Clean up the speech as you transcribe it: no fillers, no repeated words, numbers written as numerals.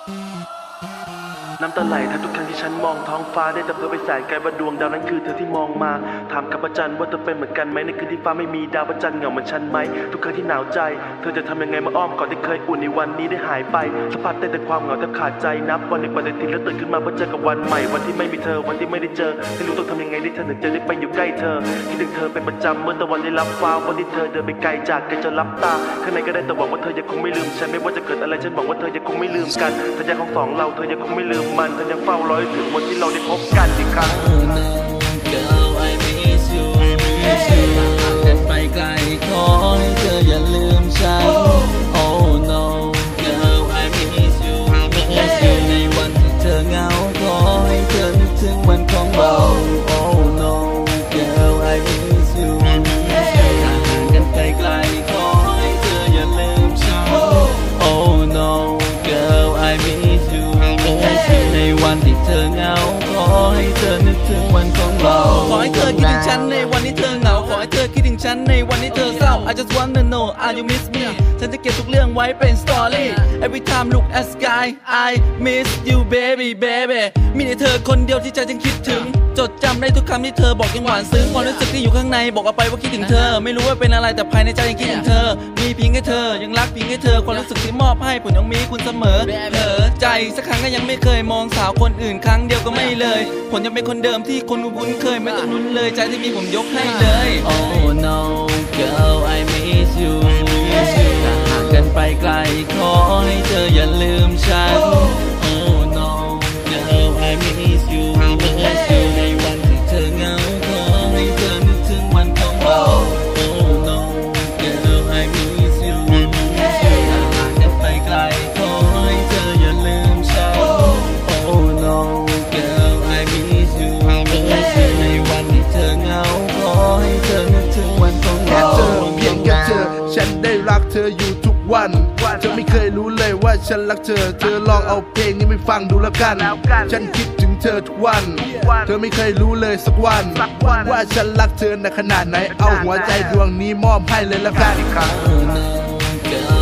น้ำตาไหลถ้าทุกครั้งที่ฉันมองท้องฟ้าได้แต่เพ้อไปแสนไกลว่าดวงดาวนั้นคือเธอที่มองมาถามกับพระจันทร์ว่าเธอเป็นเหมือนกันไหมในคืนที่ฟ้าไม่มีดาวพระจันทร์เหงาเหมือนฉันไหมทุกครั้งที่หนาวใจเธอจะทำยังไงมาอ้อมกอดที่เคยอุ่นในวันนี้ได้หายไปสัมผัสได้แต่ความเหงาแทบขาดใจนับวันในปฏิทินแล้วตื่นขึ้นมาเพื่อเจอกับวันใหม่วันที่ไม่มีเธอวันที่ไม่ได้เจอไม่รู้ต้องทำยังไงที่เธอถึงจะได้ไปอยู่ใกล้เธอคิดถึงเธอเป็นประจำเมื่อตะวันได้รับฟ้าวันที่เธอเดินไปไกลจากกันจนลับตาข้างในก็ได้แต่หวังว่าเธอยังคงไม่ลืมฉันไม่ว่าจะเกิดอะไรฉันหวังว่าเธอยังคงไม่ลืมกันสัญญาของสองเราเธอยังคงไม่ลืมมันเธอยังเฝ้ารอถึงวันที่เราได้พบกันอีกครั้ง Girl I miss you ห่างกันไปไกลขอให้เธออย่าลืมฉัน Oh no Girl I miss you ในวันที่เธอเหงาขอให้เธอนึกถึงวันของเรา Oh no Girl I miss you ห่างกันไปไกลขอให้เธออย่าลืมฉัน Oh no Girl I miss you ในวันที่เธอเหงาขอให้เธอนึกถึงวันของเราขอให้เธอคิดถึงฉันในวันที่เธอเหงาขอให้เธอคิดถึงฉันในวันที่เธอเศร้า I just wanna know are you miss me ฉันจะเก็บทุกเรื่องไว้เป็น story Every time look at sky I miss you baby baby มีแต่เธอคนเดียวที่ใจฉันคิดถึงจดจำได้ทุกคำที่เธอบอกยังหวานซึ้งความรู้สึกที่อยู่ข้างในบอกเอาไปว่าคิดถึงเธอไม่รู้ว่าเป็นอะไรแต่ภายในใจยังคิดถึงเธอมีเพียงแค่เธอยังรักเพียงแค่เธอความรู้สึกที่มอบให้ผมยังมีคุณเสมอเผลอใจสักครั้งก็ยังไม่เคยมองสาวคนอื่นครั้งเดียวก็ไม่เลยผมยังเป็นคนเดิมที่คนคุ้นเคยไม่ต้องลุ้นเลยใจที่มีผมยกให้เลย Oh no girl I miss you ห่างกันไปไกลขอให้เธออย่าลืมฉัน Oh no girl I miss you ในวันที่เธอเหงาขอให้เธอนึกถึงวันของเรา Oh no girl I miss you ห่างกันไปไกลขอให้เธออย่าลืมฉัน Oh no girl I miss you ในวันที่เธอเหงาขอให้เธอนึกถึงวันของเราแค่เธอเพียงแค่เธอฉันได้รักเธออยู่ทุกวันเธอไม่เคยรู้เลยว่าฉันรักเธอเธอลองเอาเพลงนี้ไปฟังดูแล้วกันฉันคิดถึงเธอทุกวันเธอไม่เคยรู้เลยสักวันว่าฉันรักเธอในขนาดไหนเอาหัวใจดวงนี้มอบให้เลยแล้วกัน Oh no girl